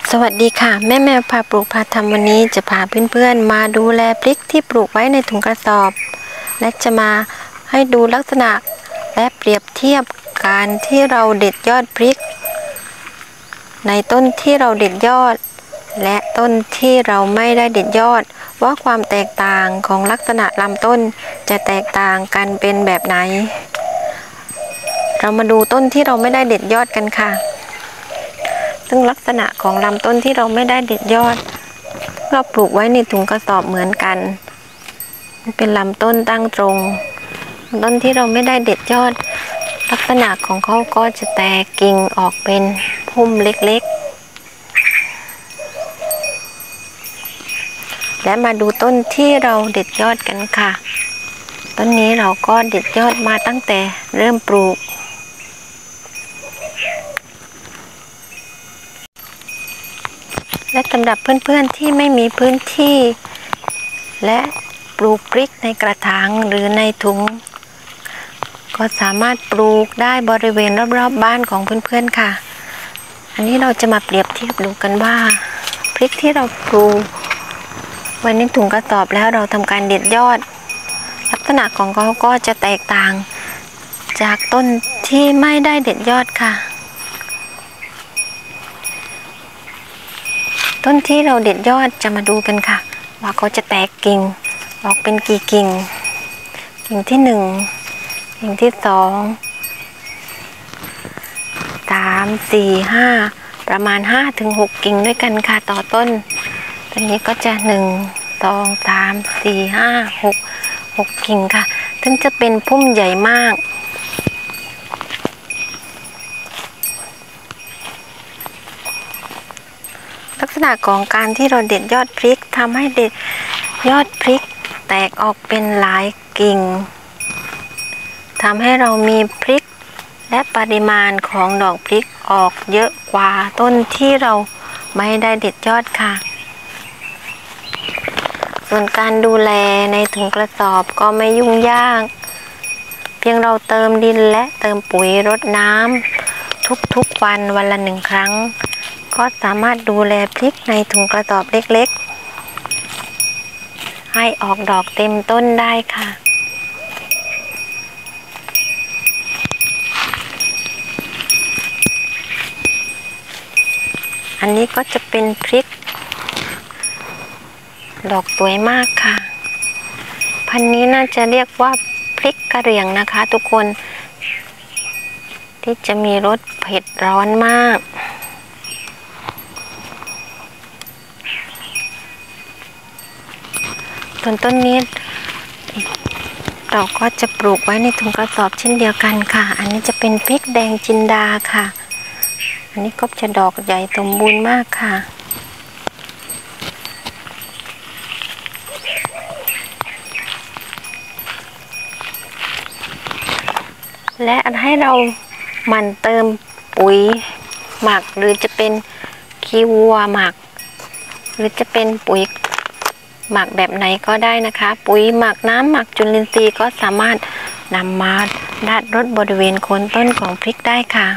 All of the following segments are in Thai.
สวัสดีค่ะแม่แมวพาปลูกพาทำวันนี้จะพาเพื่อนๆมาดูแลพริกที่ปลูกไว้ในถุงกระสอบและจะมาให้ดูลักษณะและเปรียบเทียบการที่เราเด็ดยอดพริกในต้นที่เราเด็ดยอดและต้นที่เราไม่ได้เด็ดยอดว่าความแตกต่างของลักษณะลำต้นจะแตกต่างกันเป็นแบบไหนเรามาดูต้นที่เราไม่ได้เด็ดยอดกันค่ะซึ่งลักษณะของลำต้นที่เราไม่ได้เด็ดยอดเราปลูกไว้ในถุงกระสอบเหมือนกันเป็นลำต้นตั้งตรงต้นที่เราไม่ได้เด็ดยอดลักษณะของเขาก็จะแตกกิ่งออกเป็นพุ่มเล็กๆและมาดูต้นที่เราเด็ดยอดกันค่ะต้นนี้เราก็เด็ดยอดมาตั้งแต่เริ่มปลูกและสำหรับเพื่อนๆที่ไม่มีพื้นที่และปลูกพริกในกระถางหรือในถุงก็สามารถปลูกได้บริเวณรอบๆบ้านของเพื่อนๆค่ะอันนี้เราจะมาเปรียบเทียบดูกันว่าพริกที่เราปลูกไว้ในถุงกระสอบแล้วเราทำการเด็ดยอดลักษณะของเขาก็จะแตกต่างจากต้นที่ไม่ได้เด็ดยอดค่ะต้นที่เราเด็ดยอดจะมาดูกันค่ะว่าเขาจะแตกกิ่งออกเป็นกี่กิ่งกิ่งที่1กิ่งที่2 3 4 5ประมาณ5 ถึง 6กิ่งด้วยกันค่ะต่อต้นต้นนี้ก็จะ1 2 3 4 5 6กิ่งค่ะถึงจะเป็นพุ่มใหญ่มากลักษณะของการที่เราเด็ดยอดพริกทำให้เด็ดยอดพริกแตกออกเป็นหลายกิ่งทำให้เรามีพริกและปริมาณของดอกพริกออกเยอะกว่าต้นที่เราไม่ได้เด็ดยอดค่ะส่วนการดูแลในถุงกระสอบก็ไม่ยุ่งยากเพียงเราเติมดินและเติมปุ๋ยรดน้ำทุกๆวันละ1 ครั้งก็สามารถดูแลพริกในถุงกระสอบเล็กๆให้ออกดอกเต็มต้นได้ค่ะอันนี้ก็จะเป็นพริกดอกสวยมากค่ะพันธุ์นี้น่าจะเรียกว่าพริกกะเหรี่ยงนะคะทุกคนที่จะมีรสเผ็ดร้อนมากส่วนต้นนี้เราก็จะปลูกไว้ในถุงกระสอบเช่นเดียวกันค่ะอันนี้จะเป็นพริกแดงจินดาค่ะอันนี้ก็จะดอกใหญ่สมบูรณ์มากค่ะและให้เราหมั่นเติมปุ๋ยหมักหรือจะเป็นขี้วัวหมักหรือจะเป็นปุ๋ยหมักแบบไหนก็ได้นะคะปุ๋ยหมักน้ำหมักจุลินทรีย์ก็สามารถนำมาราดรดบริเวณโคนต้นของพริกได้ค่ะ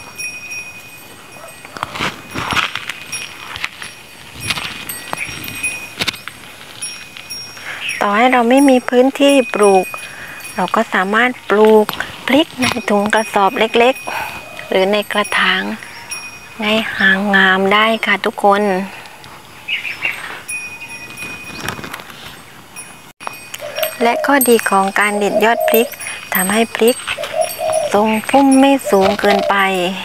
ต่อให้เราไม่มีพื้นที่ปลูกเราก็สามารถปลูกพริกในถุงกระสอบเล็กๆหรือในกระถางในหางงามได้ค่ะทุกคนและข้อดีของการเด็ดยอดพริกทำให้พริกทรงพุ่มไม่สูงเกินไป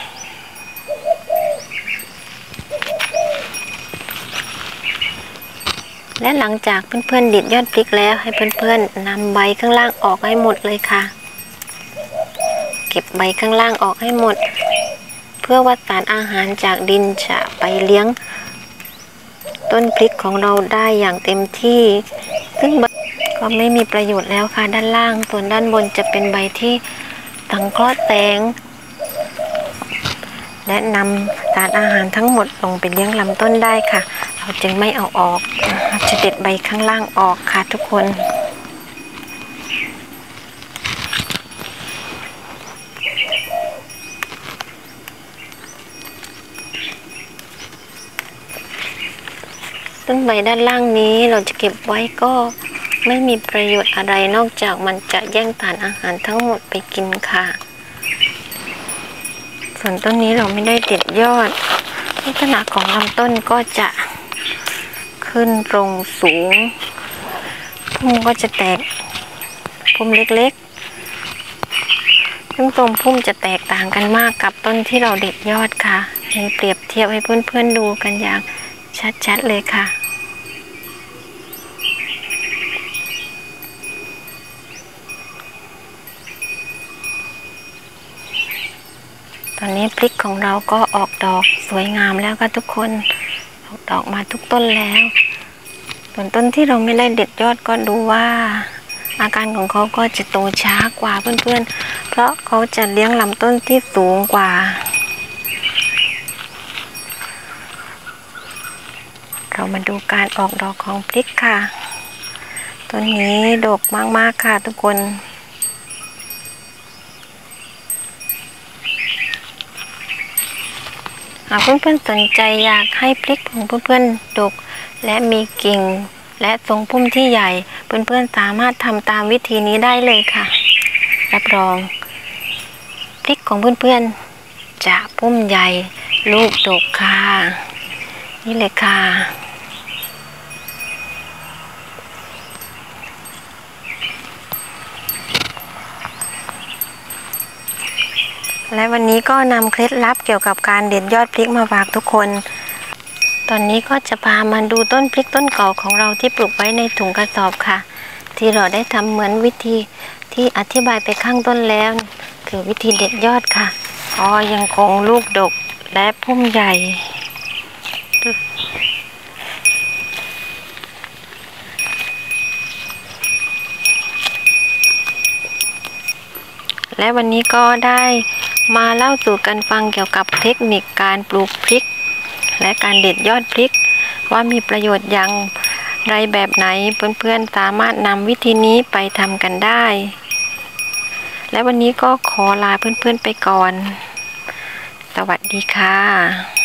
และหลังจากเพื่อนๆเด็ดยอดพริกแล้วให้เพื่อนๆนำใบข้างล่างออกให้หมดเลยค่ะเก็บใบข้างล่างออกให้หมดเพื่อว่าสารอาหารจากดินจะไปเลี้ยงต้นพริกของเราได้อย่างเต็มที่ซึ่งก็ไม่มีประโยชน์แล้วค่ะด้านล่างส่วนด้านบนจะเป็นใบที่สังเคราะห์แสงและนำสารอาหารทั้งหมดลงไปเลี้ยงลำต้นได้ค่ะเราจึงไม่เอาออกเราจะเด็ดใบข้างล่างออกค่ะทุกคนต้นใบด้านล่างนี้เราจะเก็บไว้ก็ไม่มีประโยชน์อะไรนอกจากมันจะแย่งสารอาหารทั้งหมดไปกินค่ะส่วนต้นนี้เราไม่ได้เด็ดยอดลักษณะของลำต้นก็จะขึ้นตรงสูงพุ่มก็จะแตกพุ่มเล็กๆซึ่งตรงพุ่มจะแตกต่างกันมากกับต้นที่เราเด็ดยอดค่ะมีเปรียบเทียบให้เพื่อนๆดูกันอย่างชัดๆเลยค่ะตอนนี้พริกของเราก็ออกดอกสวยงามแล้วค่ะทุกคนออกดอกมาทุกต้นแล้วส่วนต้นที่เราไม่ได้เด็ดยอดก็ดูว่าอาการของเขาก็จะโตช้ากว่าเพื่อนๆเพราะเขาจะเลี้ยงลำต้นที่สูงกว่าเรามาดูการออกดอกของพริกค่ะต้นนี้ดกมากๆค่ะทุกคนหากเพื่อนๆสนใจอยากให้พริกของเพื่อนๆดกและมีกิ่งและทรงพุ่มที่ใหญ่เพื่อนๆสามารถทำตามวิธีนี้ได้เลยค่ะรับรองพริกของเพื่อนๆจะพุ่มใหญ่ลูกดกค่ะนี่เลยค่ะและวันนี้ก็นำเคล็ดลับเกี่ยวกับการเด็ดยอดพริกมาฝากทุกคนตอนนี้ก็จะพามาดูต้นพริกต้นเก่าของเราที่ปลูกไว้ในถุงกระสอบค่ะที่เราได้ทำเหมือนวิธีที่อธิบายไปข้างต้นแล้วคือวิธีเด็ดยอดค่ะก็ยังคงลูกดกและพุ่มใหญ่และวันนี้ก็ได้มาเล่าสู่กันฟังเกี่ยวกับเทคนิคการปลูกพริกและการเด็ดยอดพริกว่ามีประโยชน์อย่างไรแบบไหนเพื่อนๆสามารถนำวิธีนี้ไปทำกันได้และวันนี้ก็ขอลาเพื่อนๆไปก่อนสวัสดีค่ะ